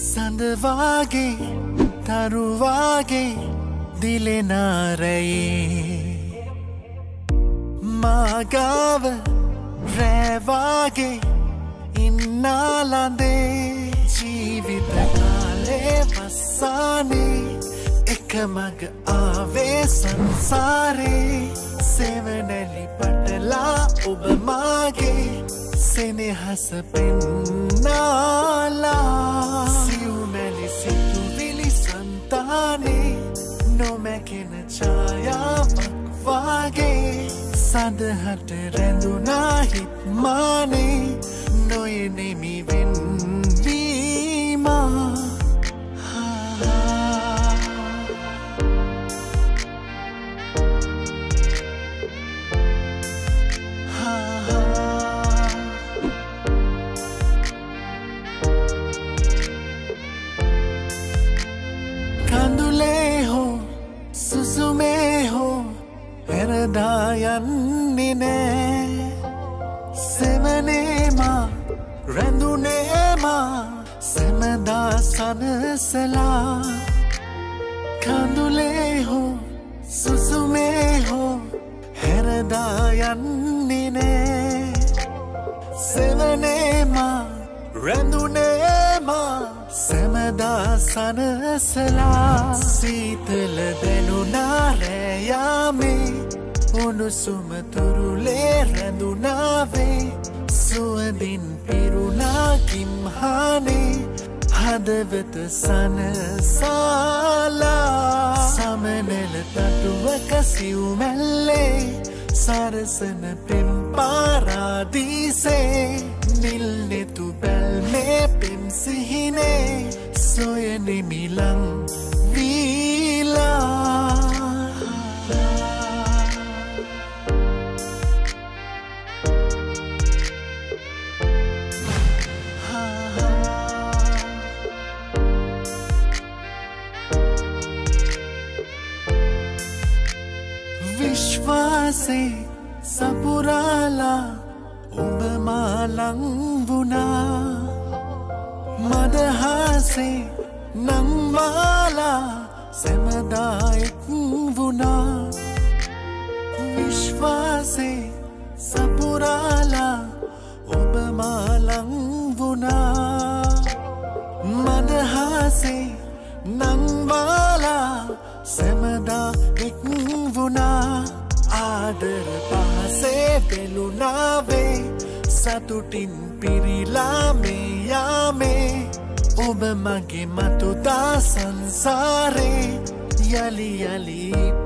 සඳවාගේ තරුවාගේ දිලෙනාරයේ මාගාව රැවාගේ ඉන්නාලඳේ ජීවිත කාලේ වස්සානේ එකමග ආවේ සංසාරේ සෙවනැලි පටලා ඔබ මාගේ සෙනෙහස පෙන්නාලා සිව්මැලි සිතුවිලි සන්තානේ නොමැකෙන ඡායාවක් වාගේ සඳහට රැඳුනා හිත් මානේ නොයෙනෙමි වෙන්වීමා යන්නේ නෑ සෙවනේමා රැඳුනේමා සැමදා සනසලා කඳුලේ හෝ සුසුමේ හෝ හැරදා යන්නේ නෑ සෙවනේමා රැඳුනේමා සැමදා සනසලා සීතල දැනුණා රැයාමේ උණුසුම තුරුලේ රැඳුනාවේ සුවඳින් පිරුණා කිම්හානේ හදවත සනසාලා සමනල තටුවක සිව්මැල්ලේ සරසන පෙම් පාරාදීසේ නිල් නෙතු බැල්මේ පෙම් සිහිනේ සොයනෙමි ලං වීලා විශ්වාසේ සපුරාලා ඔබ මාලං වුණා මදහසේ නම්මාලා සැමදායෙක් වුණා විශ්වාසේ සපුරාලා ඔබ මාලං වුණා මදහසේ නම්මාලා සැමදායෙක් වුණා ආදර පහසේ පෙළුණාවේ සතුටින් පිරිලා මේ යාමේ ඔබ මගේ මතුදා සංසාරේ යලි යලි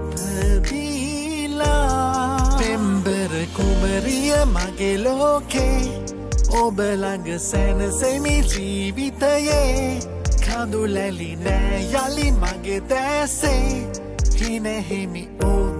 ඉපදීලා පෙම්බර කුමරිය මගේ ලෝකේ ඔබ ළඟ සැනසෙමි ජීවිතයේ කඳුලැලි නෑ යලි මගේ දැසේ හිනෙහිමි ඔබ